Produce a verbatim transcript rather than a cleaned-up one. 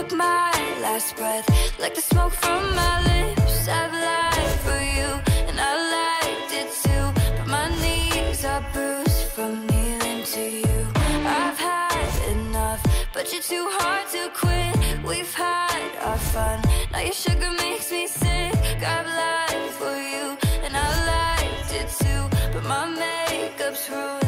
took my last breath, like the smoke from my lips. I've lied for you, and I liked it too, but my knees are bruised from kneeling to you. I've had enough, but you're too hard to quit. We've had our fun, now your sugar makes me sick. I've lied for you, and I liked it too, but my makeup's ruined.